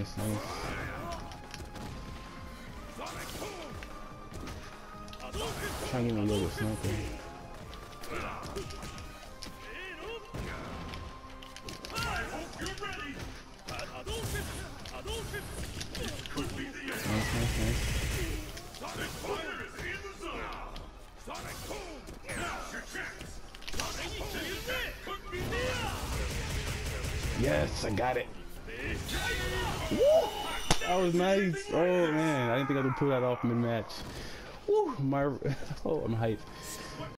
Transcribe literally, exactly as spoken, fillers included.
nice, nice. Trying to get me a little sniper. Nice, nice, nice. Yes, I got it. Woo! That was nice. Oh man, I didn't think I could pull that off mid-match. Woo! My, oh, I'm hyped.